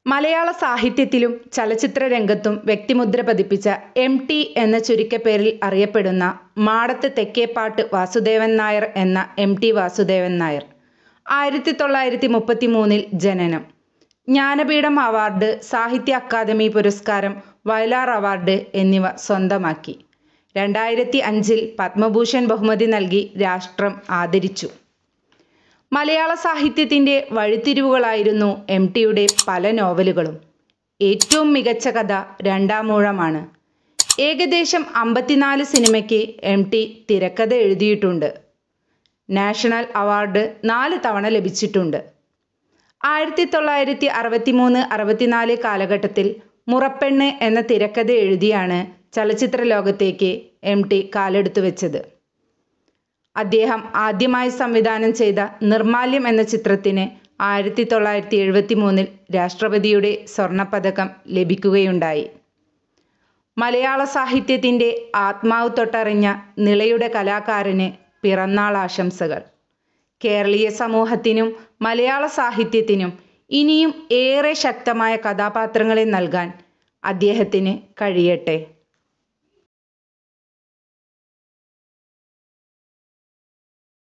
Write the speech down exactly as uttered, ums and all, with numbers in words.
മലയാള സാഹിത്യത്തിലും ചലച്ചിത്ര രംഗത്തും വ്യക്തിമുദ്ര പതിപ്പിച്ച എം ടി എന്ന ചുരുക്കപ്പേരിൽ അറിയപ്പെടുന്ന മാടത്ത് തെക്കേപ്പാട്ട് വാസുദേവൻ നായർ എന്ന എം ടി വാസുദേവൻ നായർ ആയിരത്തി തൊള്ളായിരത്തി മുപ്പത്തി മൂന്നിൽ ജനനം. ജ്ഞാനപീഠം അവാർഡ്, സാഹിത്യ അക്കാദമി പുരസ്കാരം, വയലാർ അവാർഡ് എന്നിവ സ്വന്തമാക്കി. രണ്ടായിരത്തി അഞ്ചിൽ പത്മഭൂഷൺ ബഹുമതി നൽകി രാഷ്ട്രം ആദരിച്ചു. മലയാള സാഹിത്യത്തിൻ്റെ വഴിത്തിരിവുകളായിരുന്നു എം ടിയുടെ പല നോവലുകളും. ഏറ്റവും മികച്ച കഥ രണ്ടാമൂഴമാണ്. ഏകദേശം അമ്പത്തിനാല് സിനിമയ്ക്ക് എം ടി തിരക്കഥ എഴുതിയിട്ടുണ്ട്. നാഷണൽ അവാർഡ് നാല് തവണ ലഭിച്ചിട്ടുണ്ട്. ആയിരത്തി തൊള്ളായിരത്തി അറുപത്തി മൂന്ന് അറുപത്തിനാല് കാലഘട്ടത്തിൽ മുറപ്പെണ്ണ് എന്ന തിരക്കഥ എഴുതിയാണ് ചലച്ചിത്ര ലോകത്തേക്ക് എം ടി കാലെടുത്തു വെച്ചത്. അദ്ദേഹം ആദ്യമായി സംവിധാനം ചെയ്ത നിർമാല്യം എന്ന ചിത്രത്തിന് ആയിരത്തി തൊള്ളായിരത്തി എഴുപത്തി മൂന്നിൽ രാഷ്ട്രപതിയുടെ സ്വർണപതക്കം ലഭിക്കുകയുണ്ടായി. മലയാള സാഹിത്യത്തിൻ്റെ ആത്മാവ് തൊട്ടറിഞ്ഞ നിളയുടെ കലാകാരന് പിറന്നാൾ ആശംസകൾ. കേരളീയ സമൂഹത്തിനും മലയാള സാഹിത്യത്തിനും ഇനിയും ഏറെ ശക്തമായ കഥാപാത്രങ്ങളെ നൽകാൻ അദ്ദേഹത്തിന് കഴിയട്ടെ.